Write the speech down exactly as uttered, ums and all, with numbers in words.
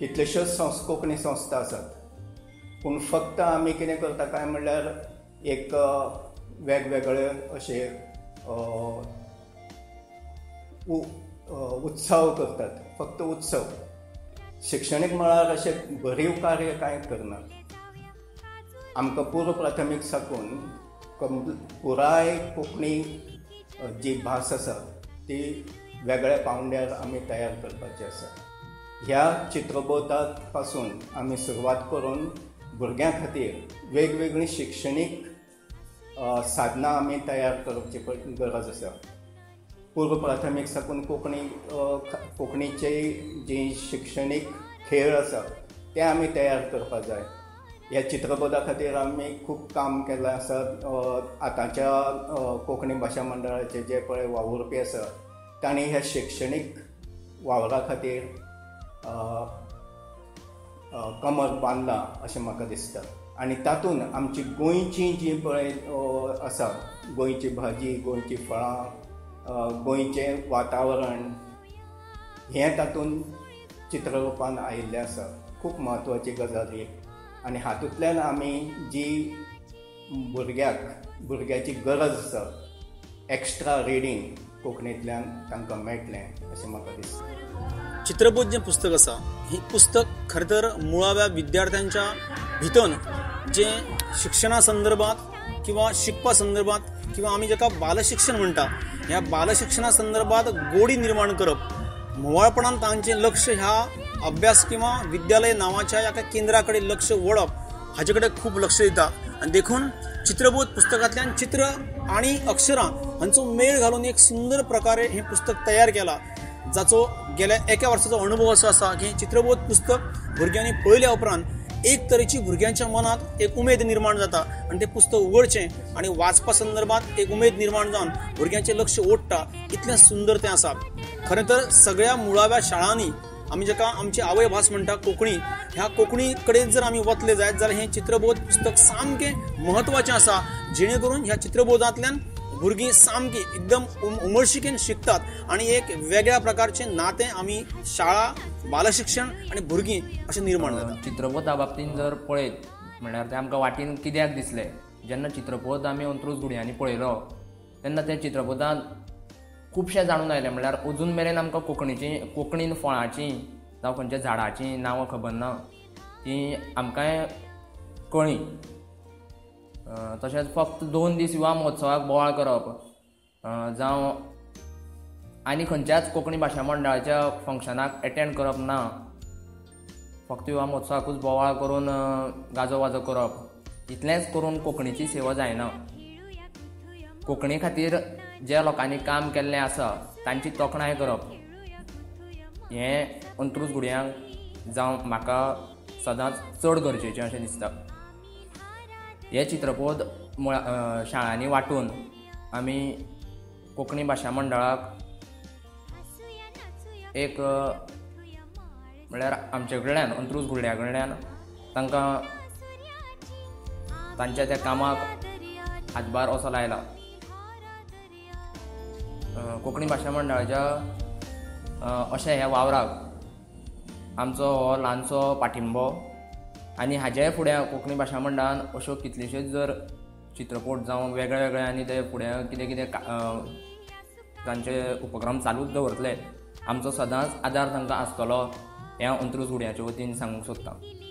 कितल्योश्योच संस कोंकणी संस्था आसात, पूण फक्त आमी कितें करता काय म्हणल्यार एक वेगवेगळे अशे उत्सव करतात, फक्त उत्सव. शिक्षणीक मळार अशे भरीव कार्य कांय करनात. आमकां पूर्व प्राथमीक साकून पुराय कोंकणी जी भास आसा ती वेगळ्या पावंड्यार आमी तयार करपाची आसा. ह्या चित्रबोधात पासून आमी सुरवात करून भुरग्यां खातीर वेगवेगळी शिक्षणीक साधनां आमी तयार करची गरज आसा. पूर्व प्राथमीक साकून कोंकणी कोंकणीचे जी शिक्षणीक खेळ आसा ते आमी तयार करपाक जाय. ह्या चित्रबोधा खातीर आमी खूब काम केल्लें आसा. आतांच्या कोंकणी भाशा मंडळाचे जे पळय वावुरपी आसा तांणी ह्या शिक्षणीक वावरा खातीर कमर बांदला अशें म्हाका दिसता. आनी तातूंत आमची गोंयची जी पळय आसा, गोंयची भाजी, गोंयची फळां, गोंयचें वातावरण हें तातूंत चित्ररुपान आयिल्लें आसा. खूब म्हत्वाची गजाल ही. आनी हातूंतल्यान आमी जी भुरग्याक भुरग्याची गरज आसा एक्स्ट्रा रिडींग कोंकणींतल्यान तांकां मेळटलें अशें म्हाका दिसता. चित्रबोध जें पुस्तक आसा ही पुस्तक खरें तर मुळाव्या विद्यार्थ्यांच्या भितन जे शिक्षणा संदर्भात किंवा शिकपा संदर्भात किंवा आमी जाका बालशिक्षण म्हणटा ह्या बालशिक्षणा संदर्भात गोडी निर्माण करप, मुळापणान तांचें लक्ष ह्या अभ्यास किंवा विद्यालय नावाच्या ह्या केंद्रा कडेन लक्ष वळप हाचे कडेन खूब लक्ष दिता. आनी देखून चित्रबोध पुस्तकांतल्यान चित्र आनी अक्षरां हांचो मेळ घालून एक सुंदर प्रकारे हें पुस्तक तयार केलां, जाचो गेल्या एका वर्साचो अनुभव असो आसा की चित्रबोध पुस्तक भुरग्यांनी पळयल्या उपरांत एक तरेची भुरग्यांच्या मनात एक उमेद निर्माण जाता आनी तें पुस्तक उगडचें आनी वाचपा संदर्भात एक उमेद निर्माण जावन भुरग्यांचें लक्ष ओडटा. इतलें सुंदर तें आसा. खरें तर सगळ्या मुळाव्या शाळांनी आमी जाका आमची आवय भास म्हणटा कोंकणी, ह्या कोंकणी कडेन जर आमी वतले जायत जाल्यार हें चित्रबोध पुस्तक सामकें म्हत्वाचें आसा, जेणे करून ह्या चित्रबोधांतल्यान भुरगीं सामकी एकदम उमळशिकेन शिकतात आनी एक वेगळ्या प्रकारचें नातें आमी शाळा, बालशिक्षण आनी भुरगीं अशें निर्माण जाता. चित्रबोधा बाबतींत जर पळयत म्हणल्यार तें आमकां वाटेन कित्याक दिसलें, जेन्ना चित्रबोध आमी अंत्रूज गुडयांनी पळयलो तेन्ना त्या चित्रबोधांत खुबशें जाणून आयलें. म्हणल्यार अजून मेरेन आमकां कोंकणीची कोंकणीन फळांची जावं खंयच्या झाडांची नांवां खबर ना ती आमकां कळ्ळी. तशेंच फक्त दोन दीस युवा महोत्सवाक बोवाळ करप जावं आनी खंयच्याच कोंकणी भाशा मंडळाच्या फंक्शनाक एटेंड करप ना, फक्त युवा महोत्सवाकूच बोवाळ करून गाजो वाजो करप इतलेंच करून कोंकणीची सेवा जायना. कोंकणी खातीर ज्या लोकांनी काम केल्लें आसा तांची तोखणाय करप हें अंत्रूज गुडयांक जावं म्हाका सदांच चड गरजेचें अशें दिसता. हे चित्रबोध मुळा शाळांनी वांटून आमी कोंकणी भाशा मंडळाक एक म्हळ्यार आमचे कडल्यान अंत्रूज गुड्या कडल्यान तांकां तांच्या त्या कामाक हातभार असो लायला. कोंकणी भाशा मंडळाच्या अशा ह्या वावराक आमचो हो ल्हानसो पाठिंबो आनी हाज्याय फुडें कोंकणी भाशा मंडळान अश्यो कितल्योश्योच जर चित्रपट जावं वेगळे वेगळे आनी ते फुडें कितें कितें तांचे उपक्रम चालूच दवरतले आमचो सदांच आदार तांकां आसतलो हें हांव अंत्रूज गुड्याच्या वतीन सांगूंक सोदतां.